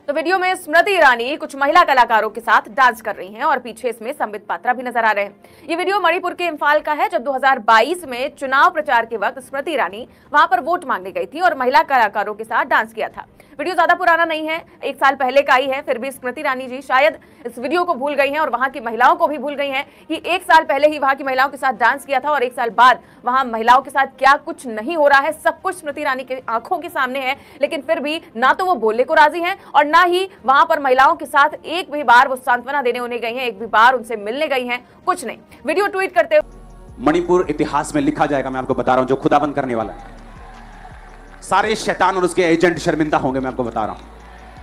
तो वीडियो में स्मृति ईरानी कुछ महिला कलाकारों के साथ डांस कर रही हैं और पीछे इसमें संबित पात्रा भी नजर आ रहे हैं। ये वीडियो मणिपुर के इम्फाल का है, जब 2022 में चुनाव प्रचार के वक्त स्मृति ईरानी वहां पर वोट मांगने गई थी और महिला कलाकारों के साथ डांस किया था। वीडियो ज्यादा पुराना नहीं है, 1 साल पहले का ही है, फिर भी स्मृति ईरानी जी शायद इस वीडियो को भूल गई हैं और वहां की महिलाओं को भी भूल गई हैं कि 1 साल पहले ही वहां की महिलाओं के साथ डांस किया था और 1 साल बाद वहां महिलाओं के साथ क्या कुछ नहीं हो रहा है, सब कुछ स्मृति ईरानी के आंखों के सामने है। लेकिन फिर भी ना तो वो बोलने को राजी हैं और ना ही वहां पर महिलाओं के साथ एक भी बार वो सांत्वना देने उन्हें गई हैं, एक भी बार उनसे मिलने गई हैं, कुछ नहीं। वीडियो ट्वीट करते मणिपुर इतिहास में लिखा जाएगा, मैं आपको बता रहा हूं, जो खुदाबंद करने वाला है। सारे शैतान और उसके एजेंट शर्मिंदा होंगे, मैं आपको बता रहा हूं,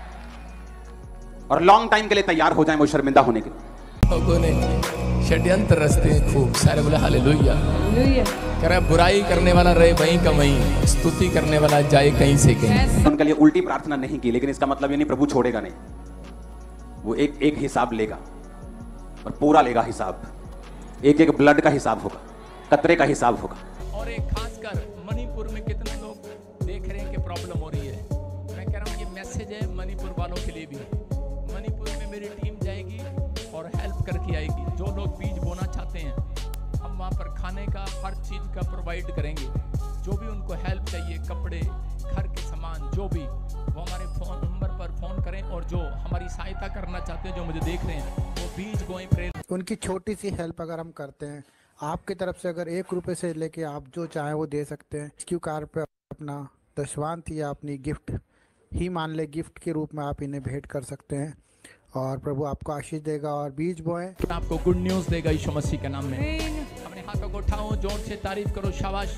और लॉन्ग टाइम के लिए तैयार हो जाएं वो शर्मिंदा होने के लिए। लोगों ने षड्यंत्र रचते हैं खूब सारे, बोले हालेलुया। कह रहा बुराई करने वाला रहे वहीं का वहीं, स्तुति करने वाला जाए कहीं से कहीं। उनके लिए उल्टी प्रार्थना नहीं की, लेकिन इसका मतलब ये नहीं प्रभु छोड़ेगा नहीं, वो एक हिसाब लेगा और पूरा लेगा हिसाब, एक ब्लड का हिसाब होगा, कतरे का हिसाब होगा। और एक खासकर मणिपुर में कितने लोग देख रहे हैं कि प्रॉब्लम हो रही है। मैं कह रहा हूँ ये मैसेज है मणिपुर वालों के लिए भी। मणिपुर में मेरी टीम जाएगी और हेल्प करके आएगी। जो लोग बीज बोना चाहते हैं, हम वहाँ पर खाने का हर चीज़ का प्रोवाइड करेंगे। जो भी उनको हेल्प चाहिए, कपड़े, घर के सामान, जो भी, वो हमारे फ़ोन नंबर पर फ़ोन करें। और जो हमारी सहायता करना चाहते हैं, जो मुझे देख रहे हैं, वो बीज बोएं, प्रेरित। उनकी छोटी सी हेल्प अगर हम करते हैं, आपकी तरफ से अगर 1 रुपये से लेके आप जो चाहें वो दे सकते हैं। क्यू कार्ड पे अपना दशवांत या अपनी गिफ्ट ही मान ले, गिफ्ट के रूप में आप इन्हें भेंट कर सकते हैं और प्रभु आपको आशीष देगा। और बीज बोएं, आपको गुड न्यूज़ देगा यीशु मसीह के नाम में। अपने हाथों को उठाओ, जोर से तारीफ करो, शाबाश।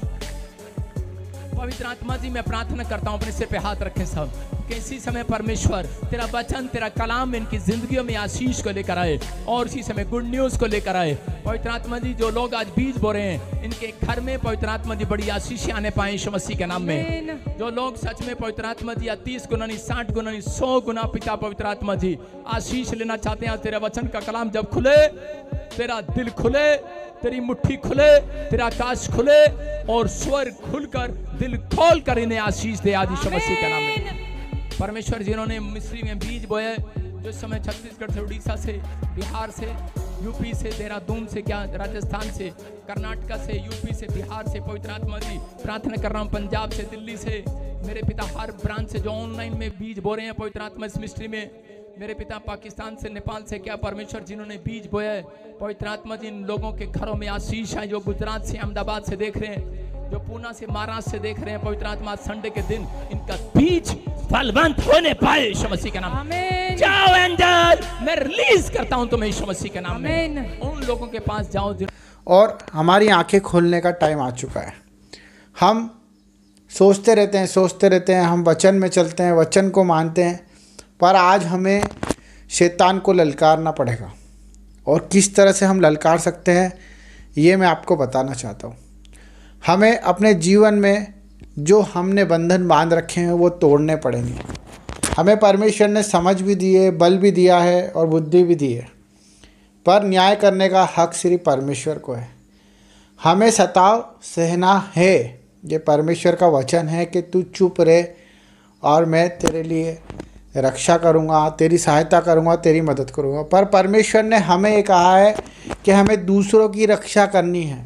पवित्र आत्मा जी, मैं प्रार्थना करता हूँ, अपने सिर पे हाथ रखें सब, कि इसी समय परमेश्वर तेरा वचन, तेरा कलाम इनकी जिंदगियों में आशीष को लेकर आए और इसी समय गुड न्यूज़ को लेकर आए। पवित्र आत्मा जी, जो लोग आज बीज बो रहे हैं, इनके घर में पवित्र आत्मा जी बड़ी आशीष आने पाए यीशु मसीह के नाम में। जो लोग सच में पवित्र आत्मा जी 30 गुना नहीं, 60 गुना नहीं, 100 गुना पिता पवित्र आत्मा जी आशीष लेना चाहते हैं, तेरा वचन का कलाम जब खुले, तेरा दिल खुले, तेरी मुट्ठी खुले, तेरा आकाश खुले और स्वर खुलकर, दिल खोलकर इन्हें आशीष दे आज यीशु मसीह के नाम में। परमेश्वर जिन्होंने मिस्री में बीज बोए, जो समय छत्तीसगढ़ से, उड़ीसा से, बिहार से, यूपी से, देहरादून से, क्या राजस्थान से, कर्नाटका से, यूपी से, बिहार से, पवित्र आत्मा जी प्रार्थना कर रहा हूँ, पंजाब से, दिल्ली से, मेरे पिता हर ब्रांच से जो ऑनलाइन में बीज बो रहे हैं पवित्र आत्मा इस मिस्ट्री में, मेरे पिता पाकिस्तान से, नेपाल से, क्या परमेश्वर जिन्होंने बीज बोया है, पवित्र आत्मा जी इन लोगों के घरों में आशीष है। जो गुजरात से, अहमदाबाद से देख रहे हैं, जो पूना से, महाराष्ट्र से देख रहे हैं, पवित्र आत्मा संडे के दिन इनका बीज फलवंत होने पाए यीशु मसीह के नाम में। जाओ एंजल, मैं रिलीज करता हूं तुम्हें यीशु मसीह के नाम में। उन लोगों के पास जाओ। और हमारी आंखें खोलने का टाइम आ चुका है। हम सोचते रहते हैं, हम वचन में चलते हैं, वचन को मानते हैं, पर आज हमें शैतान को ललकारना पड़ेगा। और किस तरह से हम ललकार सकते हैं, ये मैं आपको बताना चाहता हूँ। हमें अपने जीवन में जो हमने बंधन बांध रखे हैं वो तोड़ने पड़ेंगे। हमें परमेश्वर ने समझ भी दी है, बल भी दिया है और बुद्धि भी दी है, पर न्याय करने का हक सिर्फ परमेश्वर को है। हमें सताव सहना है, ये परमेश्वर का वचन है कि तू चुप रहे और मैं तेरे लिए रक्षा करूँगा, तेरी सहायता करूँगा, तेरी मदद करूँगा। पर परमेश्वर ने हमें ये कहा है कि हमें दूसरों की रक्षा करनी है,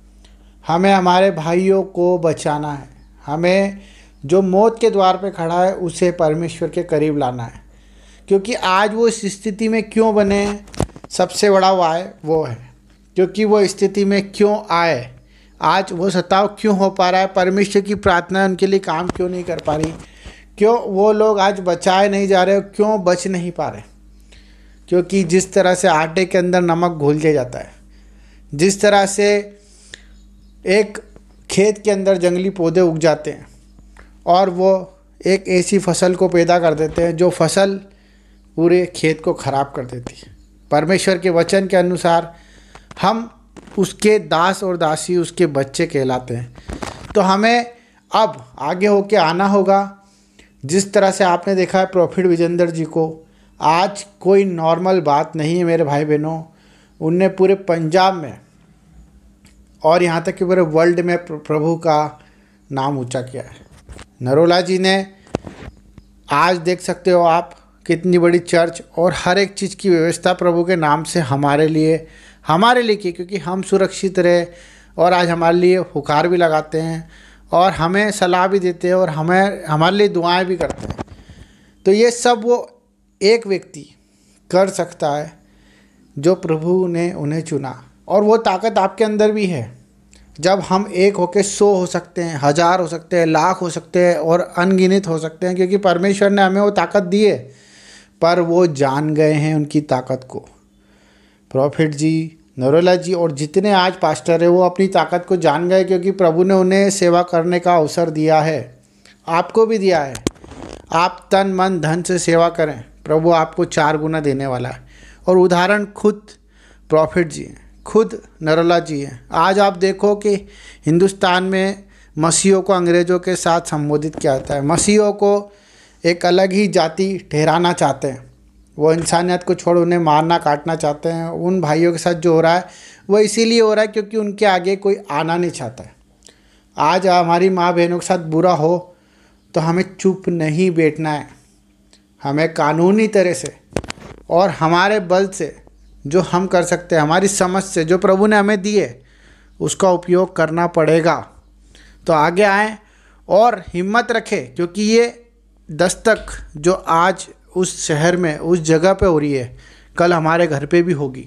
हमें हमारे भाइयों को बचाना है, हमें जो मौत के द्वार पे खड़ा है उसे परमेश्वर के करीब लाना है। क्योंकि आज वो इस स्थिति में क्यों बने हैं, सबसे बड़ा वाय वो है, क्योंकि वो स्थिति में क्यों आए, आज वो सताव क्यों हो पा रहा है, परमेश्वर की प्रार्थना उनके लिए काम क्यों नहीं कर पा रही, क्यों वो लोग आज बचाए नहीं जा रहे, क्यों बच नहीं पा रहे। क्योंकि जिस तरह से आटे के अंदर नमक घोल दिया जाता है, जिस तरह से एक खेत के अंदर जंगली पौधे उग जाते हैं और वो एक ऐसी फसल को पैदा कर देते हैं जो फसल पूरे खेत को ख़राब कर देती है। परमेश्वर के वचन के अनुसार हम उसके दास और दासी, उसके बच्चे कहलाते हैं। तो हमें अब आगे होके आना होगा। जिस तरह से आपने देखा है प्रॉफिट विजेंद्र जी को, आज कोई नॉर्मल बात नहीं है मेरे भाई बहनों। उनने पूरे पंजाब में और यहाँ तक कि पूरे वर्ल्ड में प्रभु का नाम ऊंचा किया है। नरोला जी ने आज देख सकते हो आप कितनी बड़ी चर्च और हर एक चीज़ की व्यवस्था प्रभु के नाम से हमारे लिए की, क्योंकि हम सुरक्षित रहे। और आज हमारे लिए हुकार भी लगाते हैं और हमें सलाह भी देते हैं और हमारे लिए दुआएं भी करते हैं। तो ये सब वो एक व्यक्ति कर सकता है जो प्रभु ने उन्हें चुना, और वो ताकत आपके अंदर भी है। जब हम एक होकर 100 हो सकते हैं, 1000 हो सकते हैं, लाख हो सकते हैं और अनगिनत हो सकते हैं, क्योंकि परमेश्वर ने हमें वो ताकत दी है। पर वो जान गए हैं उनकी ताकत को। प्रॉफिट जी, नरोला जी और जितने आज पास्टर हैं वो अपनी ताकत को जान गए, क्योंकि प्रभु ने उन्हें सेवा करने का अवसर दिया है। आपको भी दिया है। आप तन मन धन से सेवा करें, प्रभु आपको 4 गुना देने वाला है। और उदाहरण खुद प्रॉफिट जी हैं, खुद नरोला जी हैं। आज आप देखो कि हिंदुस्तान में मसीहों को अंग्रेज़ों के साथ संबोधित किया जाता है। मसीहों को एक अलग ही जाति ठहराना चाहते हैं। वो इंसानियत को छोड़ उन्हें मारना काटना चाहते हैं। उन भाइयों के साथ जो हो रहा है वो इसीलिए हो रहा है क्योंकि उनके आगे कोई आना नहीं चाहता है। आज हमारी माँ बहनों के साथ बुरा हो तो हमें चुप नहीं बैठना है। हमें कानूनी तरह से और हमारे बल से जो हम कर सकते हैं, हमारी समझ से जो प्रभु ने हमें दी है, उसका उपयोग करना पड़ेगा। तो आगे आएँ और हिम्मत रखें, क्योंकि ये दस्तक जो आज उस शहर में उस जगह पे हो रही है, कल हमारे घर पे भी होगी।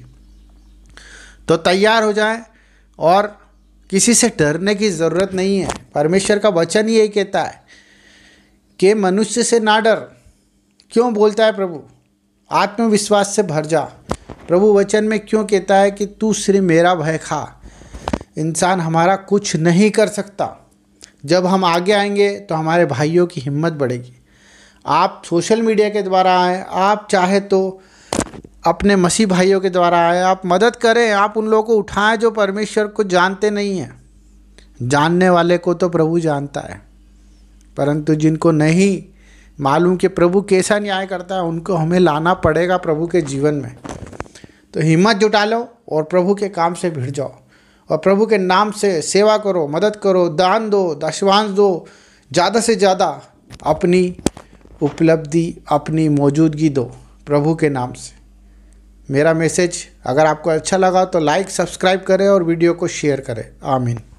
तो तैयार हो जाएं और किसी से डरने की ज़रूरत नहीं है। परमेश्वर का वचन ही यही कहता है कि मनुष्य से ना डर। क्यों बोलता है प्रभु? आत्मविश्वास से भर जा। प्रभु वचन में क्यों कहता है कि तू सिर्फ मेरा भय खा। इंसान हमारा कुछ नहीं कर सकता। जब हम आगे आएंगे तो हमारे भाइयों की हिम्मत बढ़ेगी। आप सोशल मीडिया के द्वारा आए, आप चाहे तो अपने मसीह भाइयों के द्वारा आए, आप मदद करें, आप उन लोगों को उठाएं जो परमेश्वर को जानते नहीं हैं। जानने वाले को तो प्रभु जानता है, परंतु जिनको नहीं मालूम कि प्रभु कैसा न्याय करता है, उनको हमें लाना पड़ेगा प्रभु के जीवन में। तो हिम्मत जुटा लो और प्रभु के काम से भिड़ जाओ और प्रभु के नाम से सेवा करो, मदद करो, दान दो, दशवांश दो, ज़्यादा से ज़्यादा अपनी उपलब्धि, अपनी मौजूदगी दो प्रभु के नाम से। मेरा मैसेज अगर आपको अच्छा लगा तो लाइक, सब्सक्राइब करें और वीडियो को शेयर करें। आमीन।